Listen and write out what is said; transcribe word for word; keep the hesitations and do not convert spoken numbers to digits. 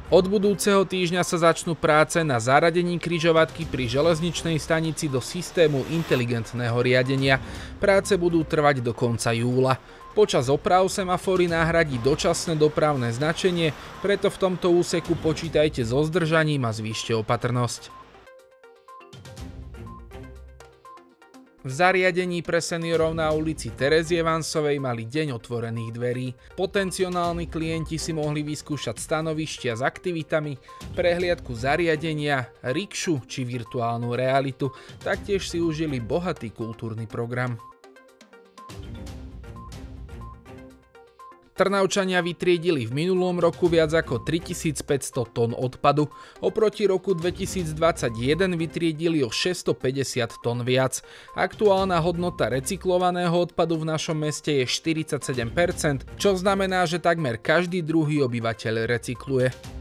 Od budúceho týždňa sa začnú práce na zaradení križovatky pri železničnej stanici do systému inteligentného riadenia. Práce budú trvať do konca júla. Počas oprav semafory nahradí dočasné dopravné značenie, preto v tomto úseku počítajte so zdržaním a zvýšte opatrnosť. V zariadení pre seniorov na ulici Terezie Vansovej mali deň otvorených dverí. Potenciálni klienti si mohli vyskúšať stanovištia s aktivitami, prehliadku zariadenia, rikšu či virtuálnu realitu. Taktiež si užili bohatý kultúrny program. Trnavčania vytriedili v minulom roku viac ako tritisícpäťsto tón odpadu, oproti roku dvetisícdvadsaťjeden vytriedili o šesťstopäťdesiat tón viac. Aktuálna hodnota recyklovaného odpadu v našom meste je štyridsaťsedem percent, čo znamená, že takmer každý druhý obyvateľ recykluje.